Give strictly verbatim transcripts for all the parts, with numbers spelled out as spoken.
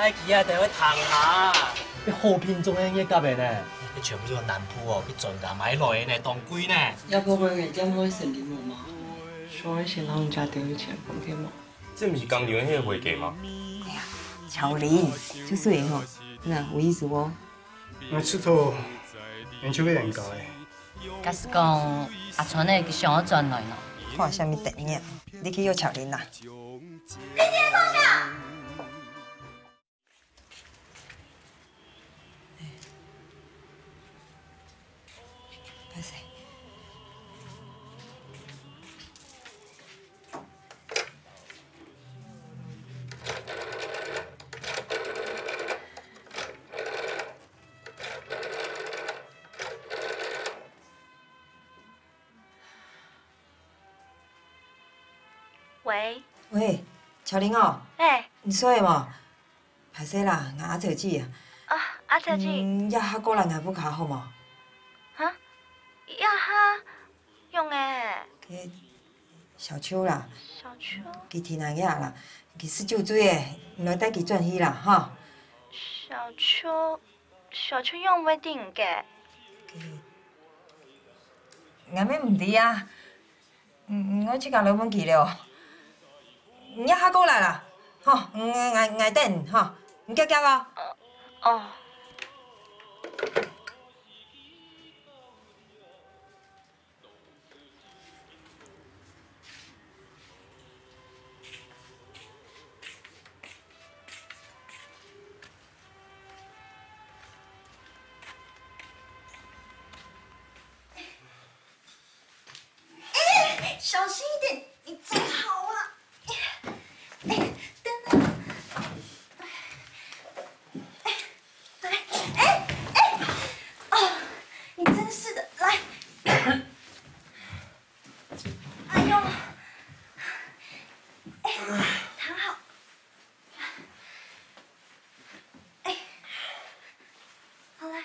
哎，去啊，得去谈下。 你好品种的嘢夹的呢？ 你全部都南浦哦，去专家买来的呢，当贵呢。 要不然人家会省你我吗？说一些老人家得有钱，方便吗？ 这不是刚留那个会计吗？ 哎呀，巧玲，就水吼，那有意思哦。 我出头，研究人教的。 假是讲阿川的去上我转来喏。 看什么电影？你去约巧玲啦。你这个臭小！ 拍谁？ 喂喂，巧玲哦。 哎。 你说的嘛？拍谁啦？我阿姐姐啊。 啊，阿姐姐。 嗯，要下过来下不卡好吗？ 哈？要哈？用诶。 去小秋啦。 小秋。 去天南亚啦，去十九水的，来带去转去啦，哈。 小秋，小秋用袂定嘅。 俺们唔知啊。嗯，我去甲老板去了。你下过来啦，吼，我我我等，吼，你叫叫我。 哦。小心一点，你站好啊！哎，等等，哎，来，哎哎，哦，你真是的，来，哎呦，哎，躺好，哎，好来。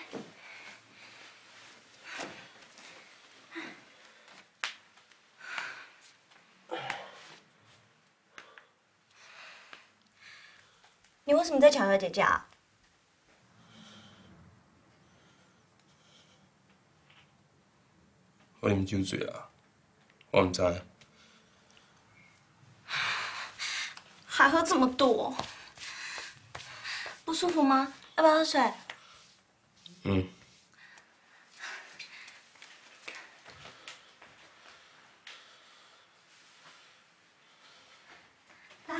你为什么在巧巧姐姐啊？ 我啉酒醉啊，我唔知。 还喝这么多，不舒服吗？要不要喝水？ 嗯。 来。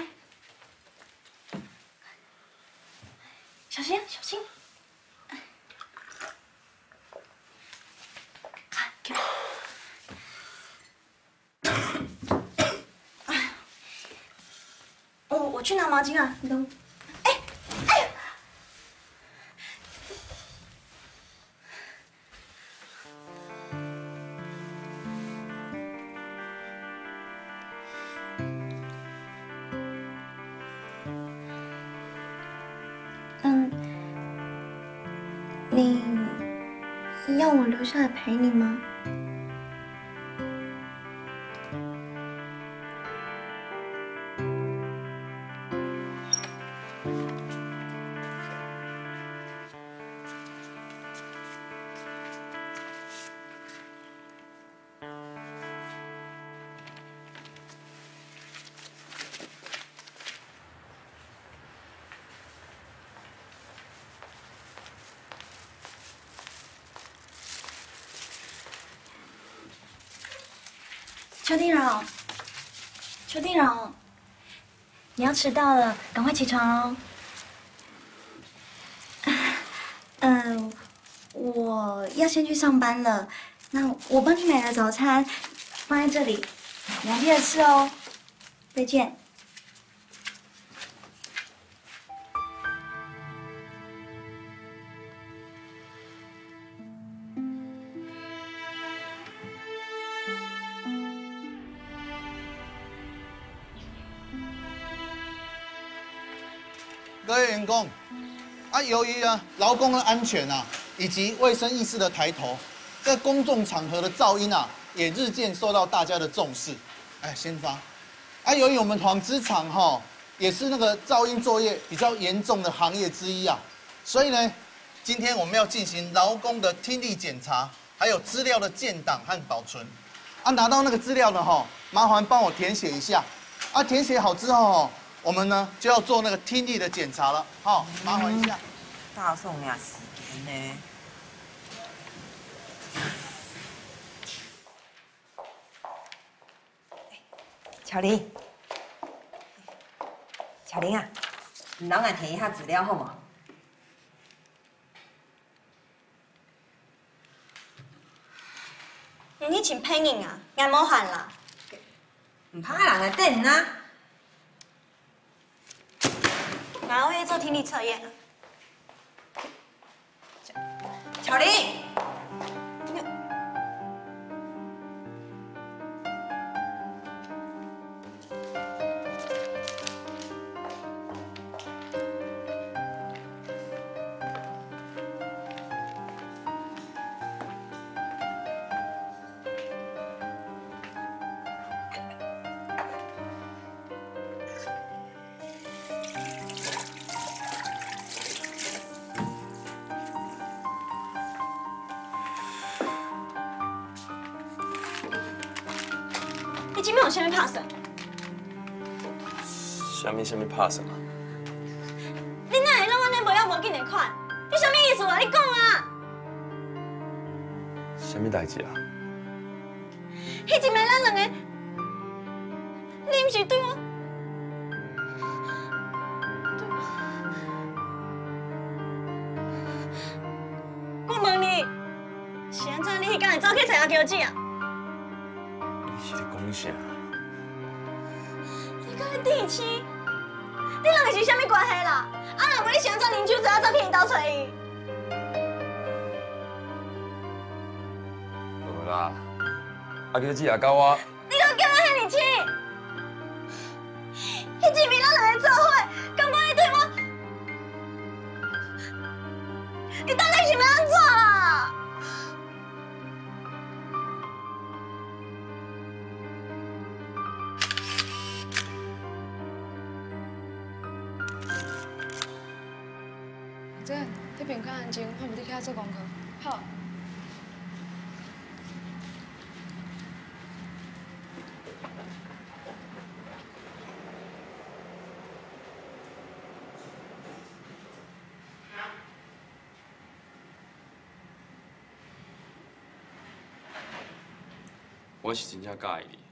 小心，小心！看，给我。我我去拿毛巾啊，你等我。哎哎！嗯，你要我留下来陪你吗？邱定荣，邱定荣，你要迟到了，赶快起床哦。嗯，我要先去上班了，那我帮你买了早餐，放在这里，你要记得吃哦。再见。 各位员工，啊，由于啊劳工的安全啊，以及卫生意识的抬头，这公众场合的噪音啊，也日渐受到大家的重视。哎，先发，啊，由于我们纺织厂哈也是那个噪音作业比较严重的行业之一啊。所以呢，今天我们要进行劳工的听力检查，还有资料的建档和保存。啊，拿到那个资料呢，哈，麻烦帮我填写一下。啊，填写好之后，我们呢就要做那个听力的检查了。好，麻烦一下。 大宋呀，时间呢？巧玲，巧玲啊，你老眼填一下资料好吗？ 你請批人啊，眼冇閒啦。 唔怕人來等啊！ 然後要做聽力測驗。 巧玲， 你今晚有啥物拍算？ 虾米虾米拍算啊？ 你哪会让我那无要无紧的款？你啥物意思啊？你讲啊！ 虾米代志啊？ 迄一暝咱两个，你毋是对我？我问你，是安怎？你迄天会走去找阿乔姐啊？ 你是咧讲啥？ 你讲你第七，你两个是啥物关系啦？啊，若无你是安怎啉酒醉啊走去因兜找伊？ 无啦，阿乔姐也甲我。 你都叫我遐尼气？迄一暝咱两个做伙，敢无你对我？你到底是要安怎啦？ 这这边较安静，我唔得起来做功课。好。 我是真正介意你，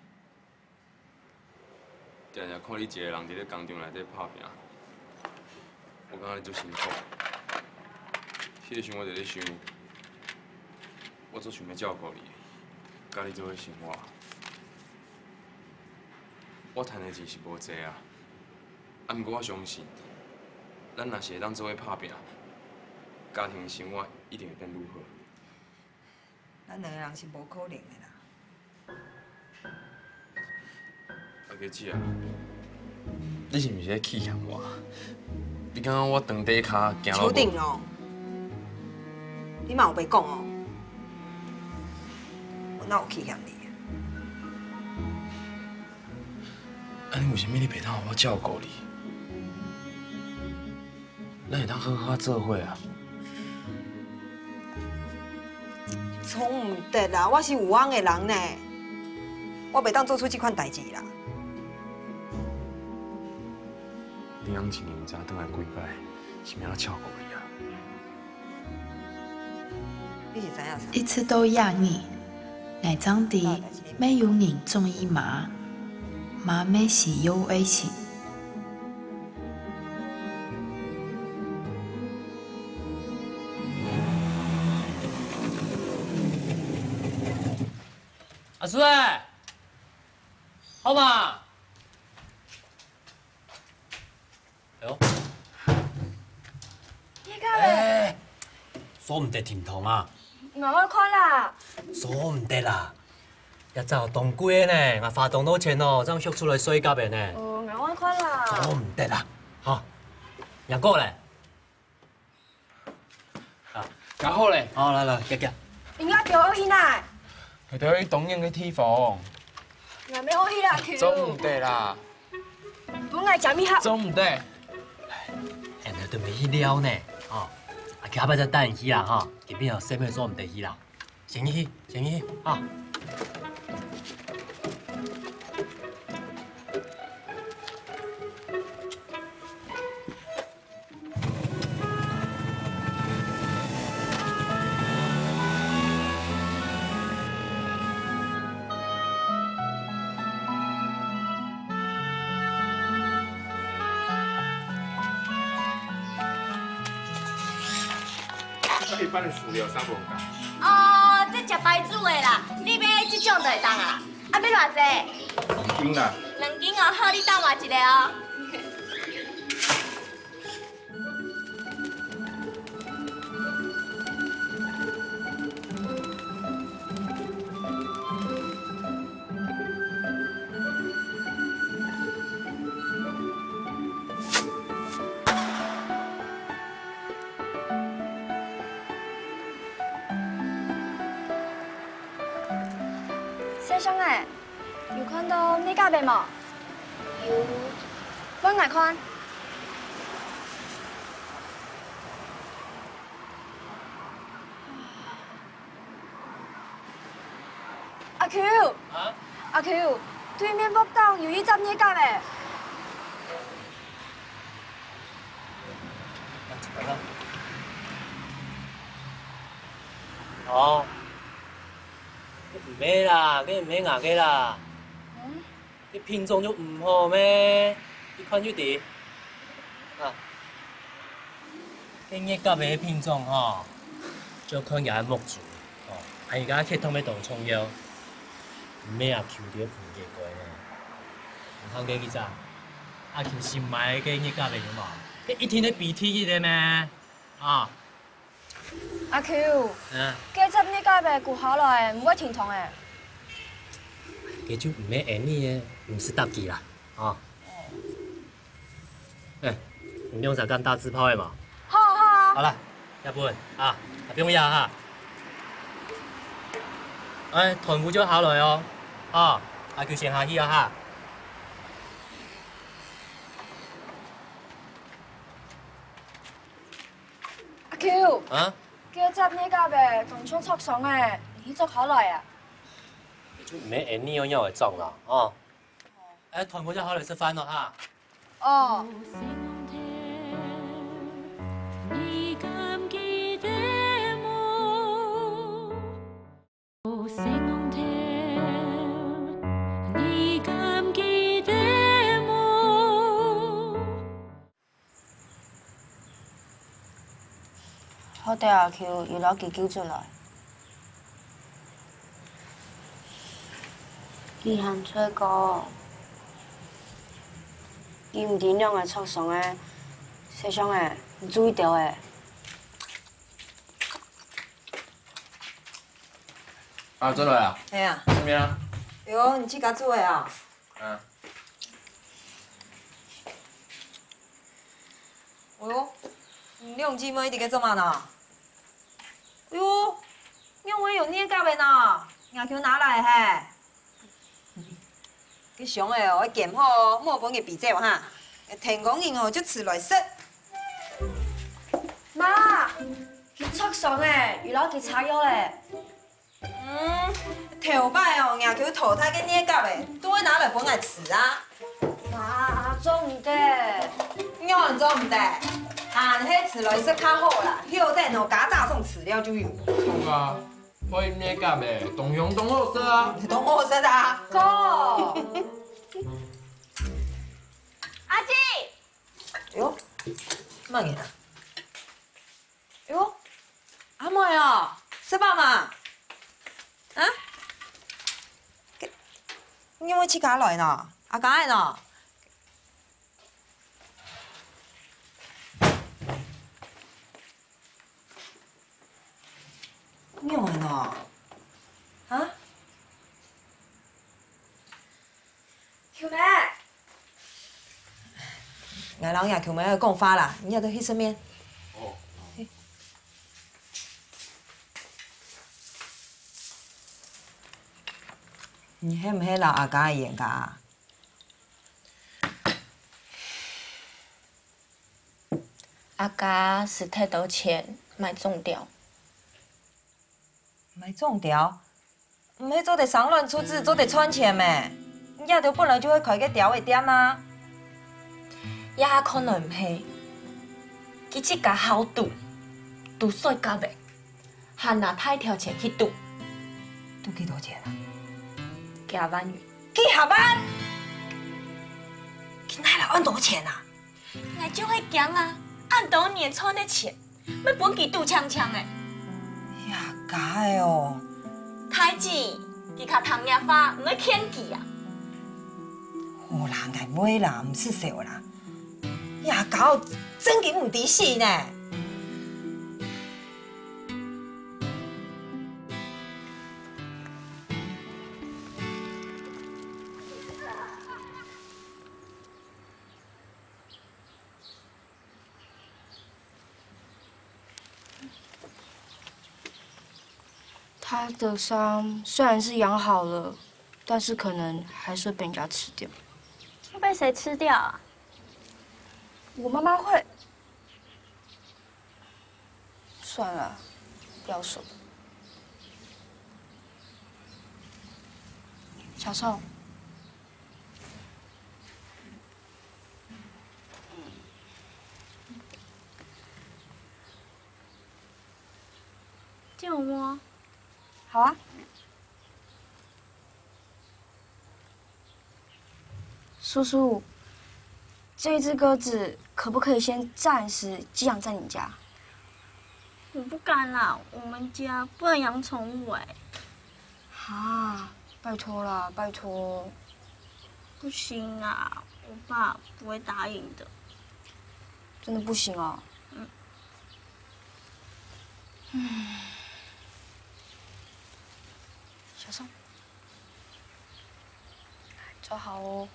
常常看你一个人伫咧工厂内底拍拼，我感觉你足辛苦。迄个时阵我就咧想，我足想要照顾你，甲你做伙生活。我赚的钱是无济啊，啊，毋过我相信，咱若是会当做伙拍拼，家庭生活一定会变愈好。 咱两个人是无可能的啦。 阿杰姐啊，你是毋是咧气嫌我？你感觉我长底骹行到邱定哦，你嘛有白讲哦，我哪有气嫌你？ 啊，你为什么你袂当互我照顾你？咱会当好好做伙啊！ 从唔得啦，我是有翁的人呢，我袂当做出这款代志啦。 你养一年唔知倒来几摆，是要照顾你啊？ 你是知影啥？ 一次都压你，奶长地没有人中意麻，麻没是有危险。 阿水，好嘛？哎呦， 你干嘞？ 锁唔得甜筒啊！ 慢慢看啦。 锁唔得啦！一早冻鬼呢，我发动到前哦，这样缩出来水夹的呢。 哦，慢慢看啦。 锁唔得啦，好，杨过来。啊， 搞好嘞。 好，来来，夹夹。 应该掉去哪？ 佢哋去东影嘅 T 房。 我没有去啦，去。 总唔得啦。 本来食米盒。 总唔得。 哎，那都没去了呢，哦，啊，下摆再等伊去啦，哈，这边有什么做唔得去啦，先去，先去，啊。 一般的薯料三不干。 哦，这食白煮的啦，你买这种就会当啊。啊，要偌济？ 两斤啦。 两斤哦，好，你等我一个哦。 先生诶，有看到你家袂冇？有。本来看。阿 Q。啊。阿 Q， 对面北港有一站你家袂？ 哦。唔免啦，佮唔免硬嘅啦。嗯？啲品種就唔好咩？你看就啲。啊。啲葉甲嘅品種吼，就看也木竹，哦，啊而家去通要當蔥腰，唔免啊 Q 啲盤嘅過呢。唔通嘅幾隻？啊 Q 新買嘅葉甲嘅有冇？佢一天都鼻涕嘅咩？啊。 阿 Q， 嗯， 加汁呢家袂顧好來，唔會甜痛誒。 佢就唔免按你嘅，唔是特技啦，啊。哎，你用啥干大字炮的嘛？ 好好。 好了，要不啊，不用压哈。哎，臀部就好了哟，啊，阿 Q 先下去啊哈。 阿 Q。 啊？ 叫汁呢家袂同沖速爽誒，你做好來啊？ 就唔免按你用藥會中啦，啊。哎，臀部就好了，吃飯了哈。 哦。 好啲阿 Q 要攞幾叫出來。佢行出個，佢唔點樣嘅速爽嘅，細聲嘅，唔注意到嘅。 啊，轉來啊？ 係啊。 咩啊？ 喲，你自家做的啊？ 嗯。 哦喲，你用姊妹伫個做嘛呢？哎呦，因為有捏夾的呢，阿 Q 拿來嘿。佢上誒哦，檢好莫本嘅比較哈，聽講因哦就遲來食。 媽，佢速爽誒，要攞佢炒藥咧。 嗯，頭擺哦，阿 Q 淘汰嘅捏夾誒，都會拿來本來吃啊。 媽，做唔得。 樣做唔得。啊，迄遲來食較好啦，後等哦加炸送飼料就有。 錯啊，我咩夾嘅，東鄉東好食啊。 東好食啊，哥。 阿姊。 喲，乜嘢啊？喲，阿妹哦，食飽嘛？啊？因為切假來呢，阿假係呢？你話呢？啊？ 喬妹， 我老爺喬妹去講法啦，你入到去身邊。 哦。 你係唔係老阿家嘅眼㗎？ 阿家是摕到钱买种掉， 买种掉，唔迄做得商乱出资，做得穿钱咩？也着本来就会开个条的店啊。 也可能唔系，伊即家好赌，赌碎甲袂，还拿太条钱去赌， 赌几多钱啊？ 几万元。 几下万？今仔来按多钱啊？ 我就会讲啊，按多年赚的钱，要本佮赌呛呛的。 呀，假的哦！ 太子，伊卡糖叶花，唔要欠记啊！ 有啦，爱买啦，唔是笑啦。呀，搞真金唔抵死呢！ 他的伤虽然是养好了，但是可能还是会被人家吃掉。 会被谁吃掉啊？ 我妈妈会。算了，不要说。小宋， 借我摸。 好啊。叔叔，这只鸽子可不可以先暂时寄养在你家？ 我不敢啦，我们家不能养宠物哎。 啊，拜托啦，拜托。 不行啊，我爸不会答应的。 真的不行哦。 嗯。 嗯。小宋，走好哦。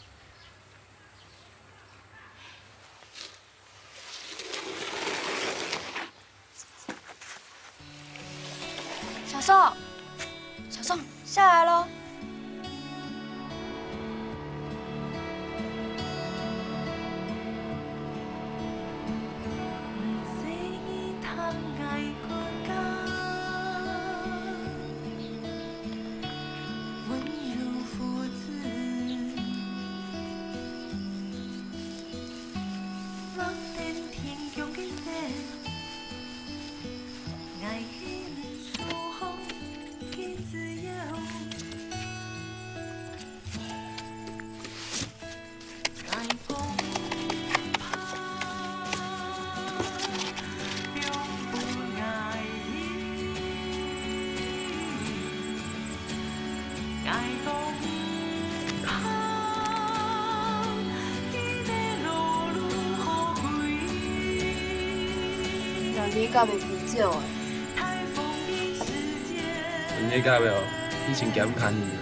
小宋，小宋，下来喽。 你甲袂啤酒诶？ 你甲袂哦，以前减看你。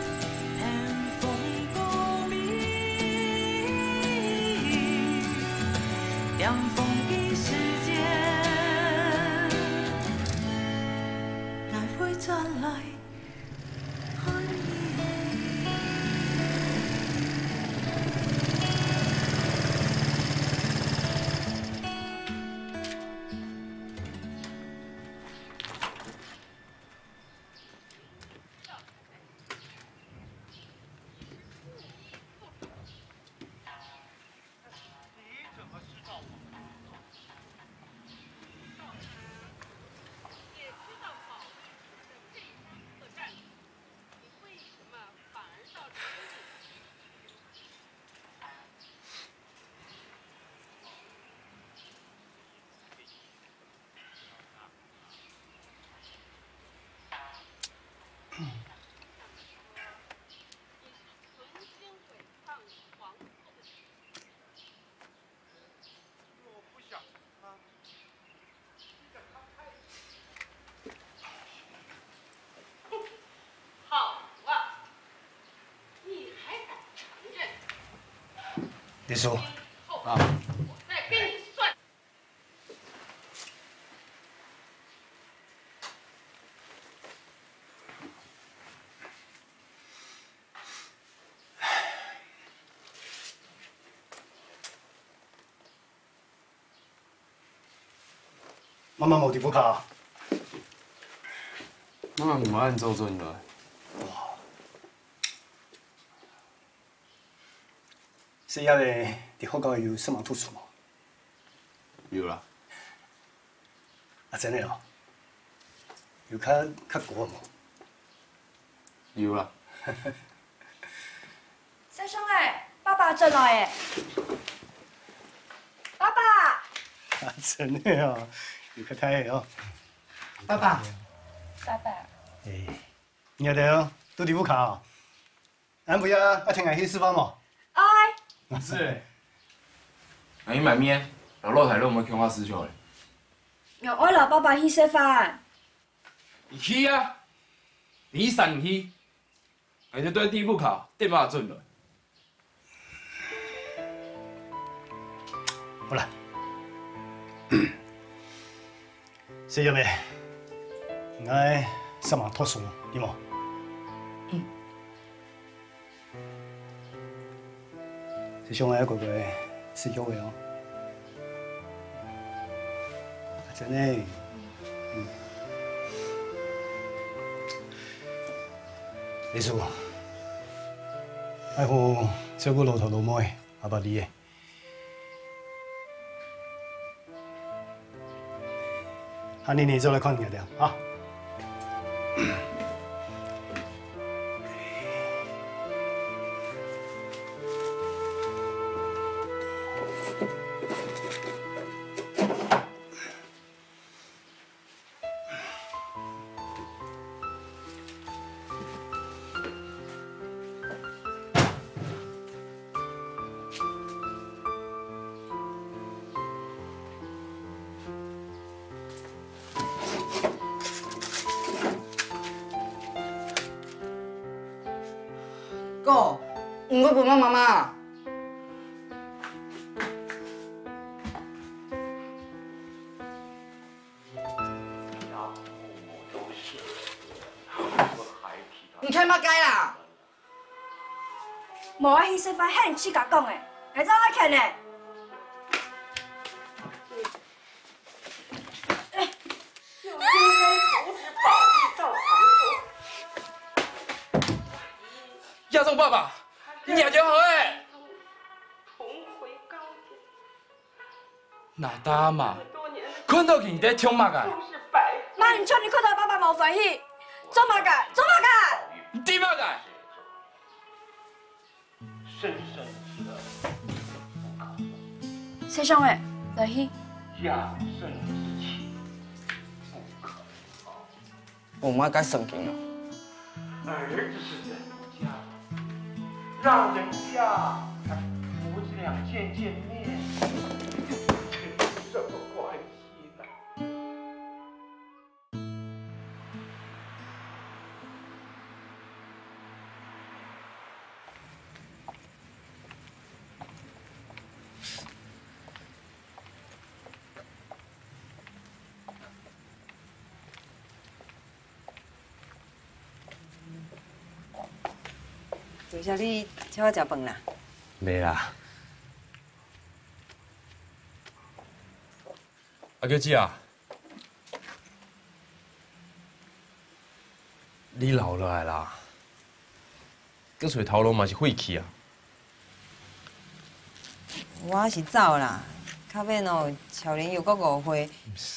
李叔， 啊， 妈妈无伫不卡。 妈妈唔按做准了。 是遐个伫福高有什么突出吗？ 有啦。 啊，真的哦。有较较高无？ 有啦。 师兄哎，爸爸进来哎。爸爸。 啊，真的哦，有较开的哦。 爸爸。 爸爸。 诶，你阿爹都伫不卡哦。俺不要要听俺去释放嘛？ 哎。 是。那你买面，老老台都没看我师兄嘞。 让我老爸爸去吃饭。 你去啊！你散去，而且对地不考，对嘛准了。 好了，是要未？俺上网脱书，对冇？ 嗯。 师兄哎，乖乖是有的哦。真的。嗯。没错，爱护照顾老头老母的，阿爸你的。啊，你你做来看你的啊。 哥，唔该帮帮妈妈。你看乜街啦？ 无我去吃饭，遐尼去甲讲的，会怎我看呢？ 亚仲爸爸，你娘就好诶。那大嘛，看到你在听嘛个？ 妈，你叫你看到爸爸冇欢喜，做嘛个？做嘛个？ 你对嘛个？ 师兄诶，来去。 我妈该生病了。 儿子是人家，让人家父子俩见见面，有什么关系呢？ 多谢你请我食饭啦。 袂啦。阿叫姐啊，你老落来啦，搁找头路嘛是废气啊。 我是走啦，较免哦，超龄又搁误会。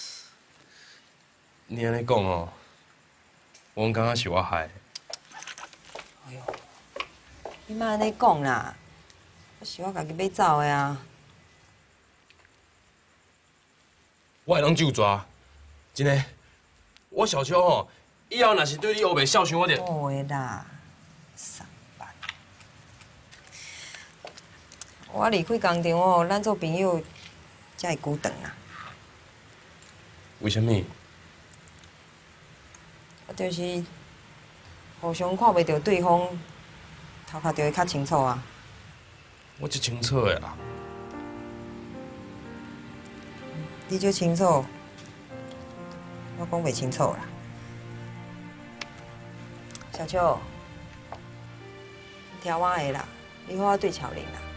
你安尼讲哦，我感觉是我害的。 哎呦，你莫安尼讲啦，是我家己要走的啊。 我会当就抓，真的。我小秋吼，以后若是对你黑白孝顺，我就好的啦，上班。我离开工厂哦，咱做朋友才会久长啦。 为什么？ 我就是互相看袂到对方，头壳就会较清楚啊。 我真清楚的啦。 你就清楚，我讲袂清楚啦。小秋，你听我的啦，你好好对巧玲啦。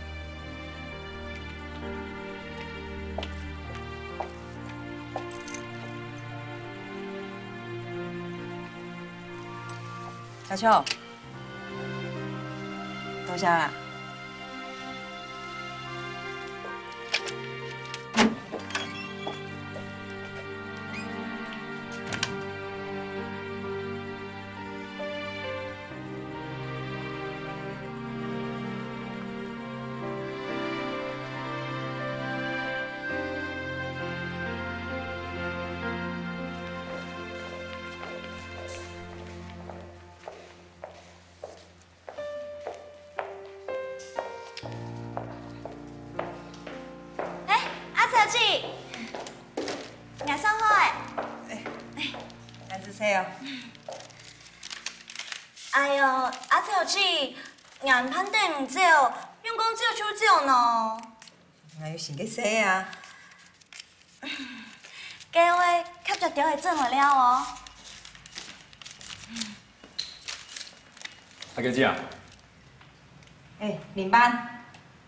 小秋，多谢啦。 哎呦，阿小姐，硬攀顶唔少，用讲少手少喏。 我有想去洗啊。 计划较绝对会做唔了哦。 阿哥姐啊， 哎，领班。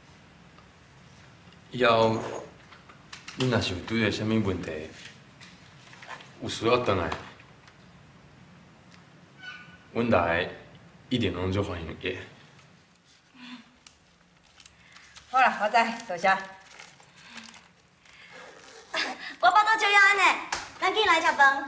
以后你若是有拄着啥物问题，有需要转来，阮来一定拢做欢迎嘅。 好啦，我知，多谢。 我包到就要安尼，咱紧来食饭。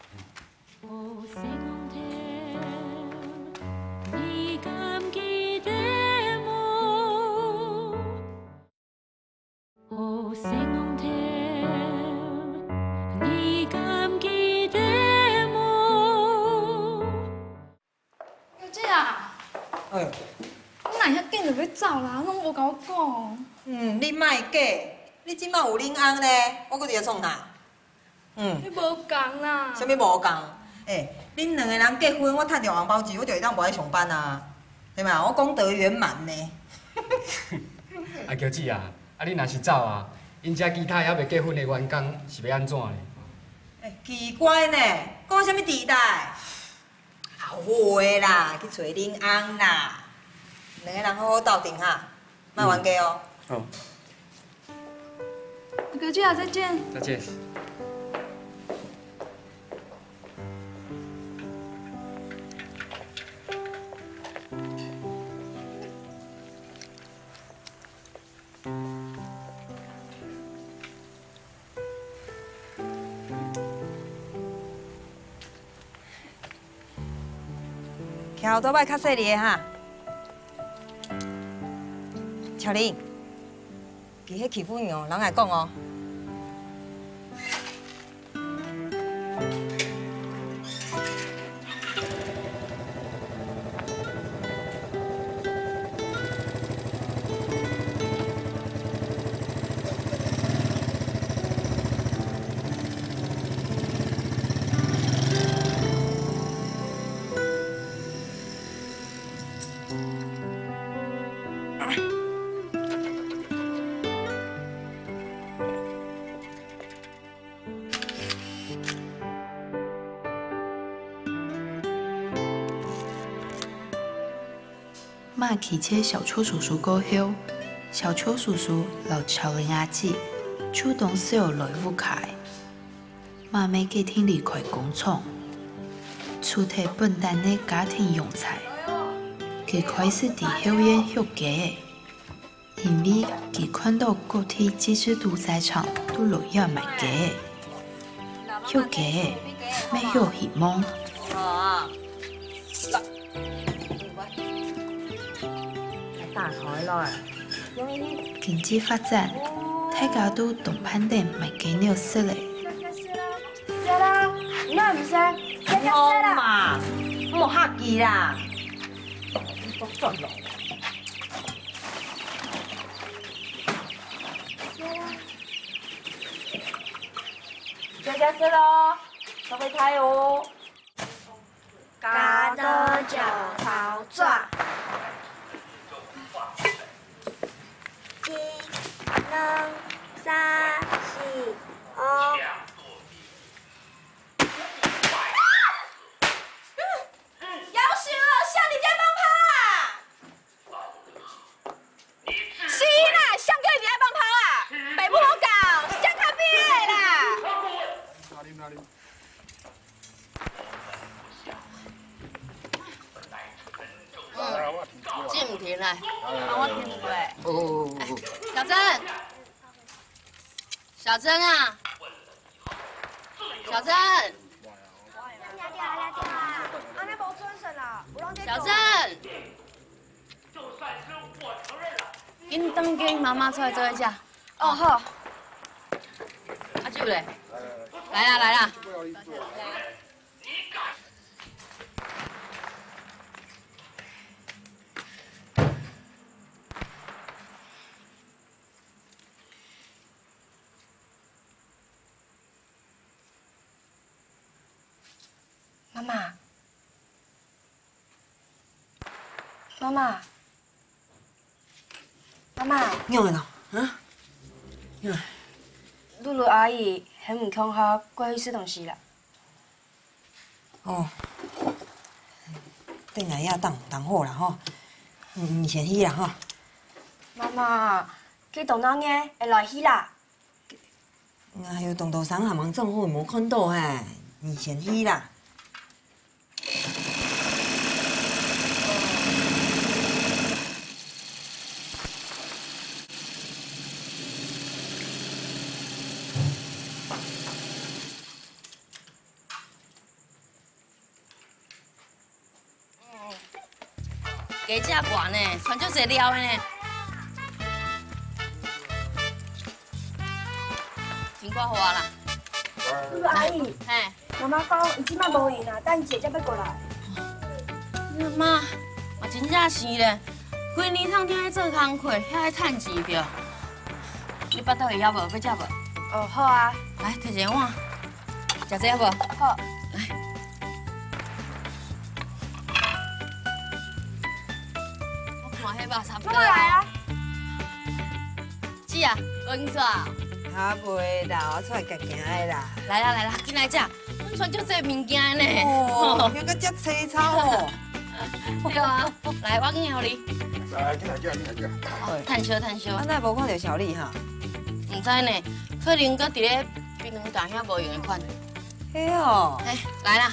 姐啊， 哎， 你哪遐紧就要走啦，拢无甲我讲。 嗯，你莫假，你即摆有恁翁咧，我搁伫遐创啥？嗯。 你无讲啦。 啥物无共？哎，恁两个人结婚，我趁着红包钱，我就会当无爱上班啊，对嘛？我功德圆满呢。 啊，乔姐啊，啊你若是走啊，因遮其他还未结婚的员工是要安怎呢？ 哎，奇怪呢，讲啥物地带？后悔啦，去找恁翁啦。两个人好好斗阵哈，莫冤家哦。 好。 哥姐啊，再见。 再见。 徛后桌摆较细腻的哈。乔玲，其迄欺负你哦，人来讲哦。 马骑车小邱叔叔过后，小邱叔叔老乔林阿姊主动小来屋开，马妹隔天离开工厂，出替笨蛋的家庭用菜，佢开始伫后院休假，因为佢看到各地几只屠宰场都落叶卖假，休假没有希望。经济发展，大家都动攀顶卖鸡肉食嘞。 食啦，你哪唔食？ 好嘛，莫客气啦。都算了。 大家吃喽，都会开哦。 加多脚头爪。一、两、三、四、五。 夭寿了，向你家放炮啊！是啦，向哥你爱放炮啊？北部好搞，向卡毕业啦。 行来，帮我添水。 哦。 小珍，小珍啊，小珍。小珍，紧当跟妈妈出来坐一下。 哦好。 阿舅嘞，来啦来啦。 妈妈，妈妈，妈妈， 用的咯，啊？用。 露露阿姨很唔恐吓，过去吃东西啦。 哦，等下要当当好啦吼，唔先去啦吼。 妈妈，去动脑眼会来去啦。 哎呦，动到三下忙正好无看到嘿，你先去啦。 加这悬呢，穿足侪料的呢。挺挂花啦。 露露阿姨， 嘿， 妈妈讲伊即摆无闲啦，等姐才要过来。 妈，嘛真正是咧，规年通天咧做工课，遐爱趁钱着。你巴肚会晓无？要食无？ 哦，好啊。 来，摕一个碗，食这无？ 好。 来。我看迄肉差不多。 妈妈来啊！ 姐啊，无用煞。 啊，袂啦，我出来行行的啦。 来啦来啦，进来食。阮穿足侪物件呢。 哦，遐个遮青草哦。 对啊，来，我给你互你。 来，进来进来进来进来。 哦，趁烧趁烧。 啊，哪无看到小丽哈？ 唔知呢，可能搁伫咧槟榔摊遐无用的款。 嘿哦。 哎，来啦。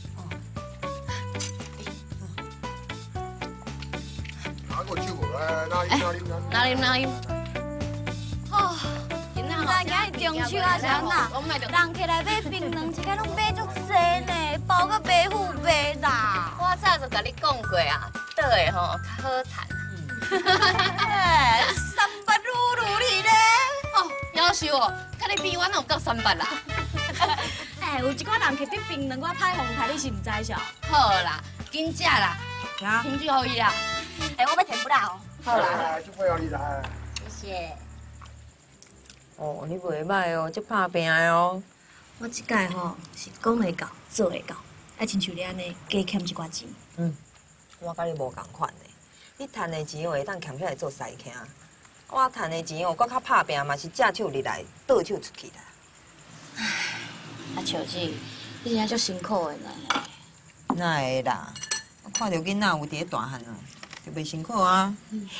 拿个酒，来，拿啉拿啉拿啉拿啉。哦。 咱今日中秋啊，啥呐？人起来买槟榔，一个拢买足多呢，包个白虎白啦。 我早就甲你讲过啊，倒的吼较好趁。 三八噜噜哩咧。 哦，夭寿哦，甲你比我哪有够三八啦？ 哎，有一寡人去对槟榔，我派红牌，你是唔知晓？ 好啦，紧食啦，添酒互伊啦。 哎，我要甜不啦哦。 好啦， 来，就不要你来。 谢谢。 哦，你袂歹哦，足拍拼的哦。 我即届吼是讲会到，做会到，爱亲像你安尼加欠一寡钱。 嗯，我甲你无共款的。你赚的钱会当欠起来做西客，我赚的钱哦，搁较拍拼，嘛是正手入来，倒手出去啦。 唉，啊笑姐，你真足辛苦的呢。 哪会啦？我看到囡仔有伫咧大汉啊，就袂辛苦啊。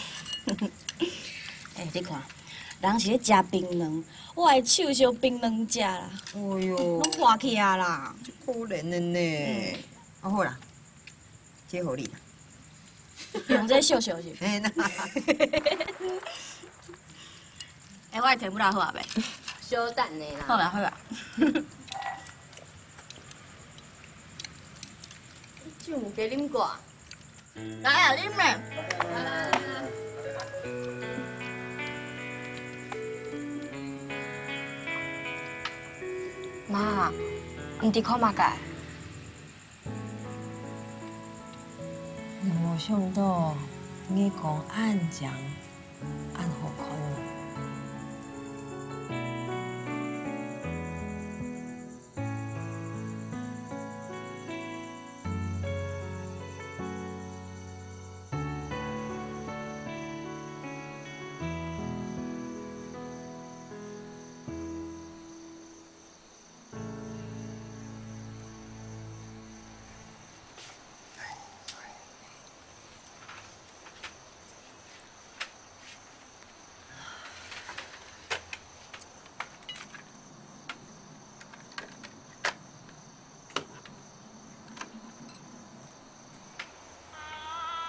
哎，你看。人是咧食槟榔，我的手是用槟榔食啦。 哎呦， 拢破去啊啦！ 可怜的呢。啊好啦，这互你啦。 用这笑笑是？ 哎那。 哎，我的甜不啦好啊袂？ 小等的啦。 好啦好啦。 酒唔加啉过。 来啊，啉咩？ 妈，你伫看嘛个？ 你无想到，你讲暗讲，暗好看哦。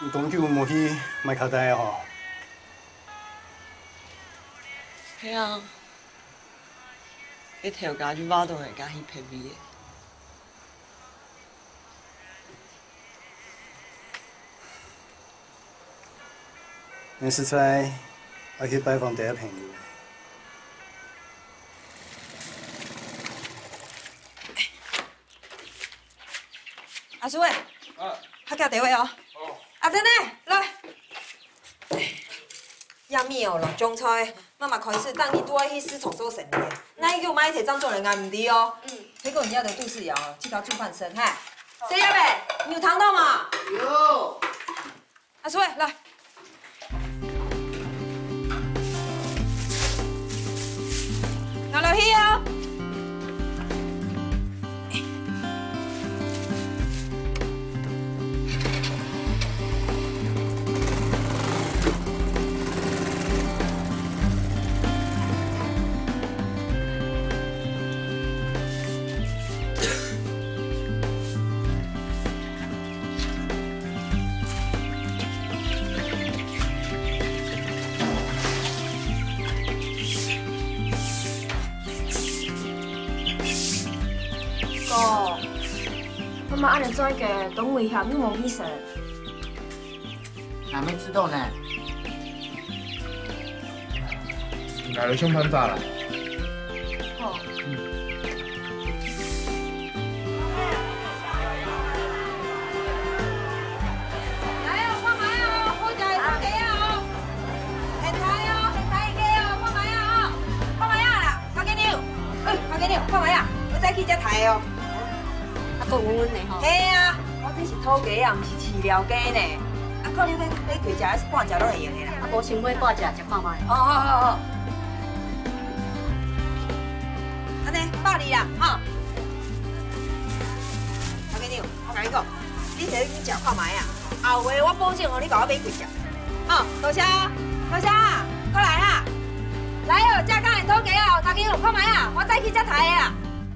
长久无去买卡带吼。 嘿啊！你头家去挖洞会加迄皮味的。 你实在要去拜访第一朋友。 阿叔诶，他叫电话哦。阿珍呢？来。要米哦，六种菜，妈妈开始等你拄爱去四重做生意，那伊叫买摕张做人家唔对哦。嗯。迄个人家的杜氏瑶，这条煮饭生哈。谁要呗？你有糖豆吗？有。阿叔诶，来。拿落去哦。 哥，妈妈按你做一个懂危险，你冇去食。 还没知道呢。 哪来想办法啦？ 好。 来哦，看买哦，好食的汤鸡啊哦，现菜哦，现菜鸡哦，看买啊哦，看买啊啦，快给牛，哎，快给牛，看买啊，我再去只台哦。 啊，够稳稳的吼。 嘿啊，我这是土鸡啊，唔是饲料鸡呢。啊，可能要买几只半只都会用的啦。 啊，无先买半只食看卖。 哦好好好。安尼，百二啦，吼。快给牛，我甲你讲，你摕去食看卖啊，后回我保证哦，你甲我买几只。好，多谢，多谢，过来哈。来哦，这刚的土鸡哦，大家有看卖啊，我再去只台的啦。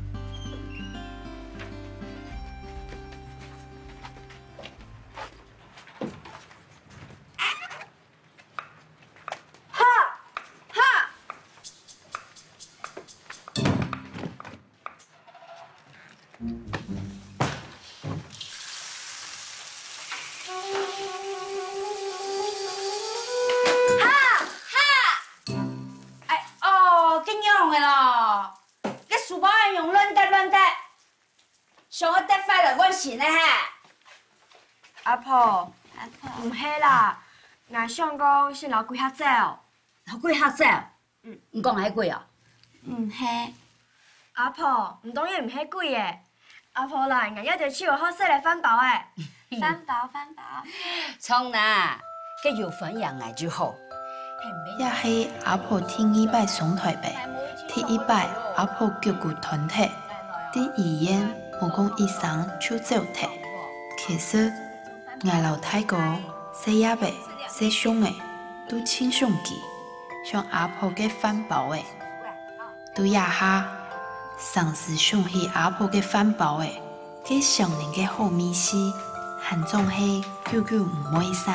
是呢哈，阿婆，阿婆，唔系啦，俺想讲先老几下走， 老几下走，嗯，唔讲迄几哦， 唔系，阿婆，唔当然唔系贵的，阿婆啦，俺一直手好势来翻包的，翻包翻包， 从哪，佮有分养爱就好。 也是阿婆听一拜送台北，第一拜阿婆脚骨团体，第二宴。我讲医生就走退，其实俺老太哥洗阿伯、洗胸的都亲兄弟，像阿婆嘅饭包的，都也下上次想起阿婆嘅饭包的，嘅上年嘅好米丝，还总系久久唔会散。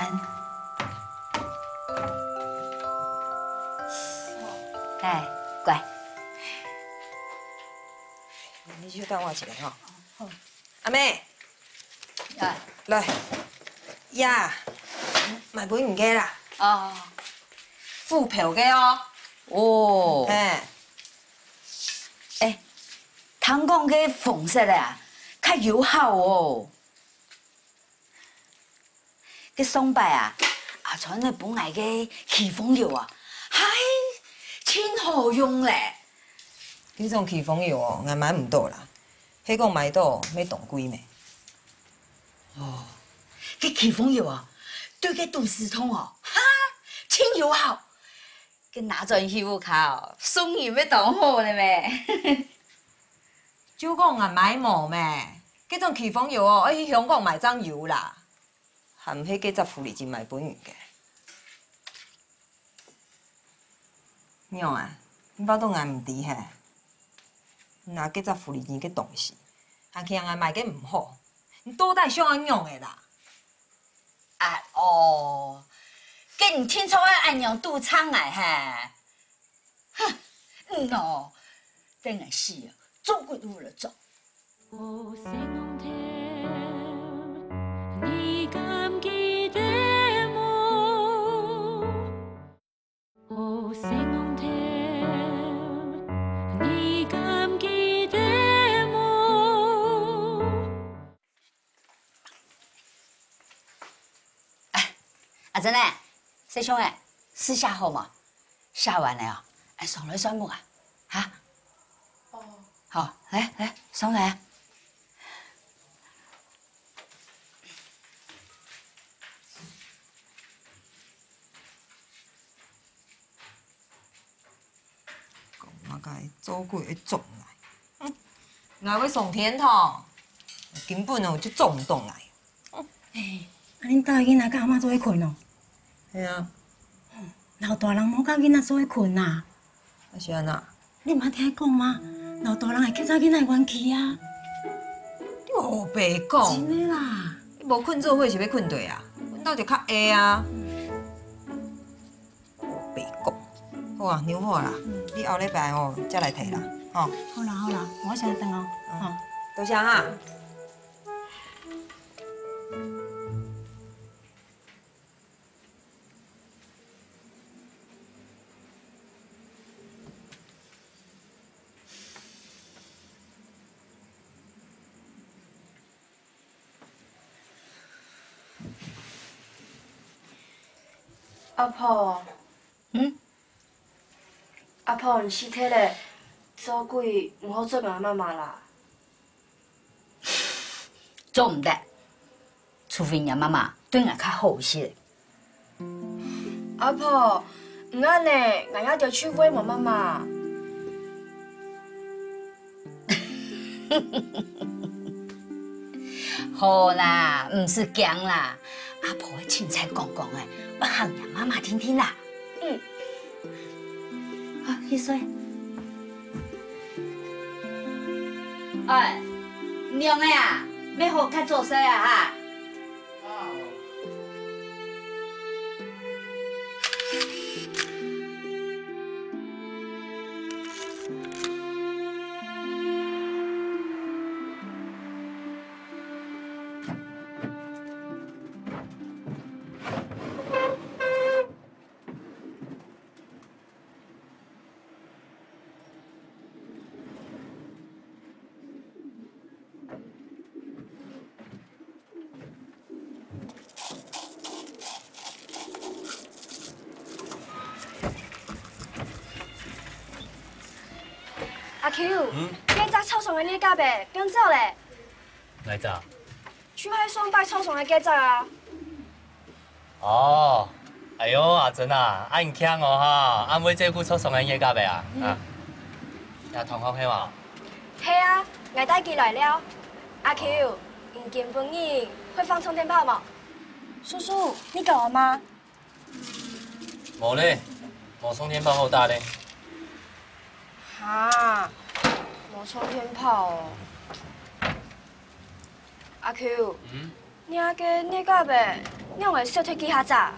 哎，乖， 你就等我一下吼。阿妹，来来，呀，买本唔记啦。哦，副票嘅哦。 哦。 哎， 哎，听讲嘅红色啊，较友好哦。嘅松柏啊，阿传嘅本来嘅起风油啊，嗨，真好用咧。 呢种起风油哦，我买唔到啦。迄个买到要动几暝？ 哦，这起风油啊，对个肚丝痛哦，哈，真友好。佮拿转去屋靠，送油要当好咧咩？ 就讲俺买无咩？这种起风油哦，要去香港买张油啦，含迄几十负里钱买本鱼嘅。娘啊，你巴肚俺唔知嘿。拿几只福利钱嘅东西，还去人家卖嘅唔好，你倒带想安用的啦。 啊哦，给你听出来按样杜昌来哈？哼，嗯哦，等下死啊，做鬼都了做。你敢记得我？哦，星空天，你敢记得我？哎，阿珍哎，师兄哎，试下好嘛？下完了哦，哎，上来上木啊，哈？哦。好，来来，上来。 我甲伊做鬼会撞来，嗯，若要上天堂，根本就就撞动来。 哎，啊，恁家囡仔甲阿嬷做伙困哦？ 系啊。 老大人莫甲囡仔做伙困呐。 啊是安那？ 你毋捌听讲吗？老大人会吸走囡仔元气啊。 你胡白讲。 真的啦。 你无困做伙是要困对啊？阮兜就较会啊。胡白讲。好啊，牛好啦，你后礼拜哦才来摕啦，吼。 好啦好啦，我先等哦。吼， 多谢哈。 阿婆， 嗯， 阿婆，你尸体咧，做鬼唔好做阿妈妈啦。 做唔得，除非你妈妈对我较好些。 阿婆，唔安尼，我也着去慰我妈妈。 好啦，唔是讲啦，阿婆会凊彩讲讲诶，我喊人妈妈听听啦。 嗯。 好，去睡。哎，娘诶啊，要好较做势啊哈。 阿 Q， 嗯，今早操场的你甲呗，变走咧？ 哪早？ 去海双拜操场的家早啊。 哦，哎呦，阿珍啊，啊，你强哦哈，阿妹这久出送人嘢甲呗啊？啊，也同学係嘛？ 系啊，我带机来了。阿 Q， 你今本日会放充电炮吗？叔叔，你搞了吗？ 冇咧，冇充电炮好大咧。 哈，冇充电炮哦。阿 Q， 嗯，你阿个你甲呗，你用个小推机下咋？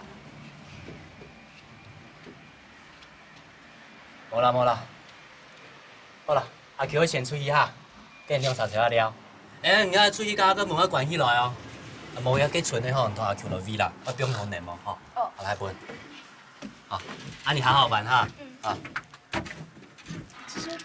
冇啦冇啦，好啦，阿 Q 先出去哈，跟两三条了。哎，你家出去甲个门关起来哦。冇嘢寄存的吼，同阿 Q 落 V 啦，我不用同你嘛吼。哦。好来本。好，啊你好好玩哈。嗯。啊。 叔叔。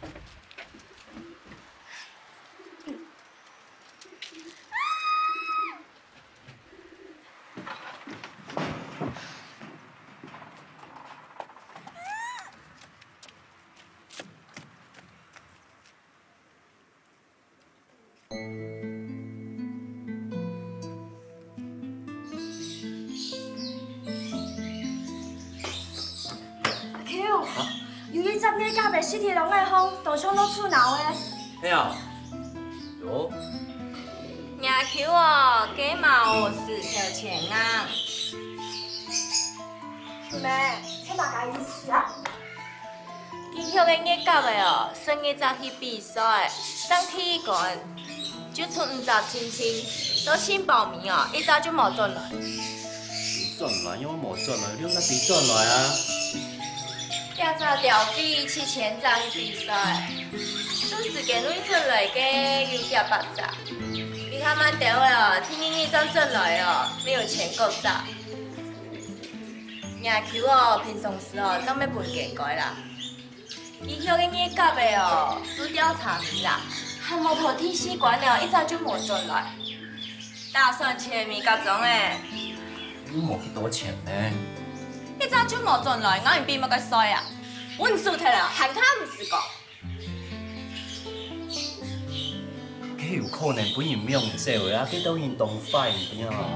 有一十年甲被尸体拢爱风，当场都出闹的。 哎呀，哟， 阿 Q 哦，给毛四条钱啊！ 妹，你嘛家意思啊？ 今朝个日甲的哦，生日早去比赛，当体育馆就出五十亲亲，都先报名哦，一早就冇转来。 转来，因为我无转来，你应该比转来啊。 今早调比七千张去比赛，都是给你转来嘅有几百张。你他妈屌了，听你一张转来哦，没有钱够砸。廿 Q 哦，平常时哦，当要分价改啦。伊晓个捏甲的哦，都调查你啦，还无头天死管了，一早就无转来。打算切米甲种诶， 你无几多钱呢？ 一早就无转来，我用变乜个衰啊？阮输脱了，喊卡唔是讲。 迄有可能本人用做的啊，去到运动快点啊。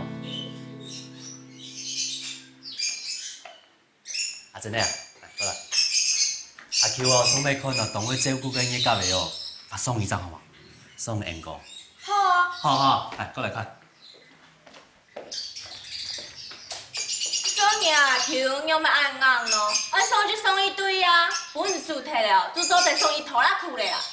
啊，真的啊，来过来。阿 Q 哦，送要看到同位照顾跟叶甲的哦，啊送一张好吗？送两个。 好啊。 好好，来过来看。 送廿 Q， 要么按硬咯，我送就送一堆啊，阮输脱了，拄早就送伊拖拉裤咧啊。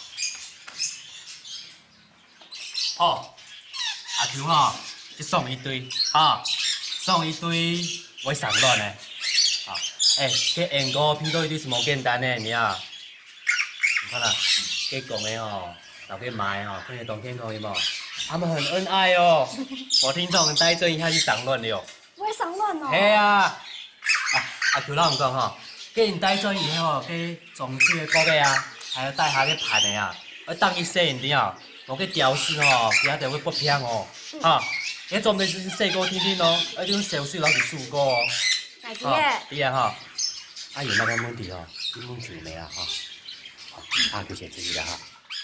好，阿 Q 哈，去送一堆，哈，送一堆会上乱的，啊，哎，这演歌拼到一堆是无简单的，你啊，你看啦，这讲的哦，老给买哦，看见冬天可以无？他们很恩爱哦，我听众带这一下去上乱了哟。 会上乱哦。 系啊，啊，阿 Q 老唔讲吼，给人带转以后，给种子的果个啊，还要带下去盘的啊，要当伊洗，你啊。我去调试吼，其他就会不偏哦，哈，你专门是洗过天天哦，而且小水老是煮过哦， 来记诶， 对啊哈，啊有那个问题哦，你问题没啊哈，好，啊就先自己了哈。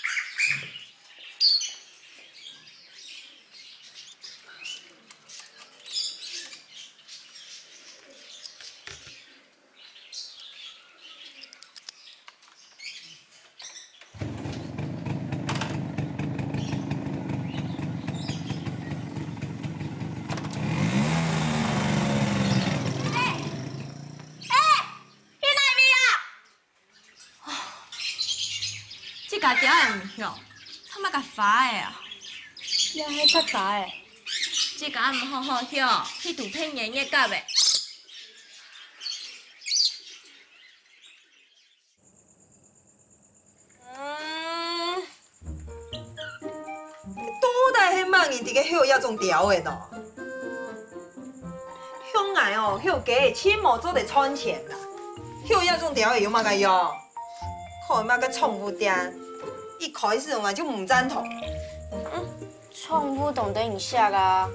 家条也唔晓，他妈个罚的啊！也迄较早的，这个也唔好好晓，去赌骗爷爷甲的。 嗯，多大迄网伊伫个晓遐种条的喏？乡内哦，晓家的千毛做得穿钱啦，晓遐种条的有嘛个用？看嘛个宠物店。一开始我就唔赞同。 嗯，宠物懂得影响啊。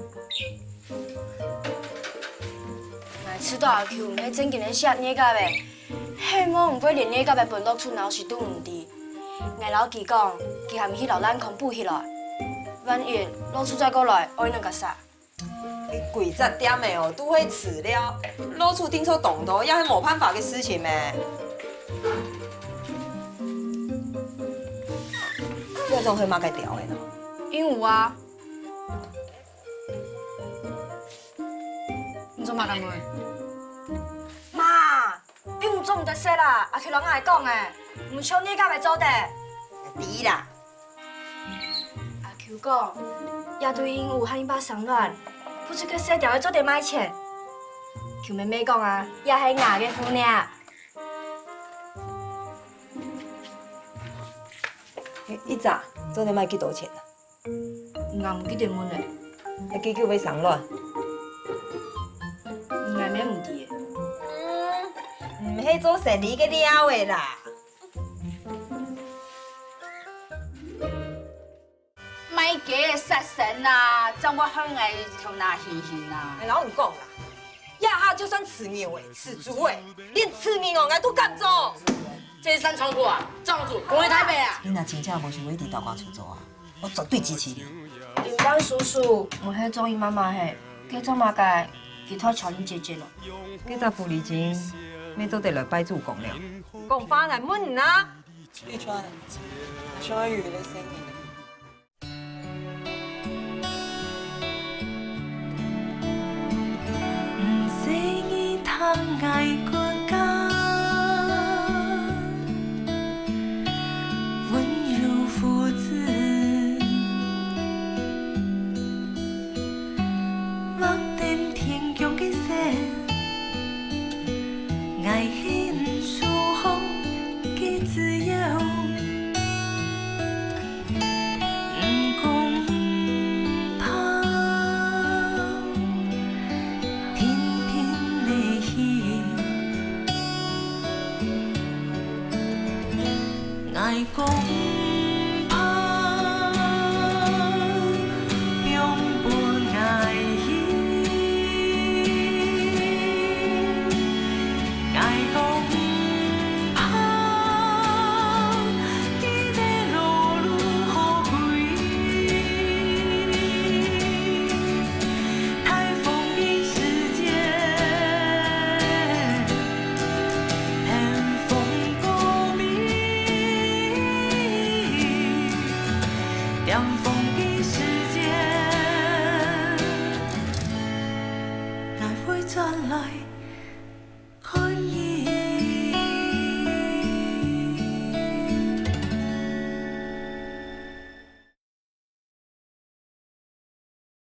买吃多少 Q， 迄正经的下捏甲的，迄某唔会连捏甲的分落出脑是都唔滴。我老记讲，佢含去老咱恐怖起来，万一落出再过来，我能个啥？ 你几十点的哦，都会饲了，落出顶错动头，也是冇办法嘅事情咩？这种会嘛该调的呢？ 鹦鹉啊，你做嘛干问？妈，鹦鹉做唔得说啦，阿去人爱讲诶，唔像你甲袂做得。 知啦。 阿 Q 讲，也对鹦鹉和伊爸上卵，不出去洗掉要做点买钱。Q 妹妹讲啊，也系牙嘅姑娘。 一早做你卖几多钱啊？ 我唔记得问嘞。 啊，几久要上卵？ 我咩唔知的。 嗯，唔系做生意嘅了的啦。 卖假的杀神啊！怎我很爱从那嘻嘻啊！ 老唔讲啦，亚哈就算吃牛诶，吃猪诶，连吃牛哦，俺都敢做。 这是三重苦啊，庄主滚回台北啊！ 你若真正无想要伫倒挂出走啊，我绝对支持你。 林班叔叔，我迄中医妈妈嘿，今早嘛该其他找你姐姐咯。 今早福利金，要做得来拜主公了。讲话来问啊！ 玉川，小雨的声音。 通爱国家，温柔父子，目瞪天强的。 配再嚟。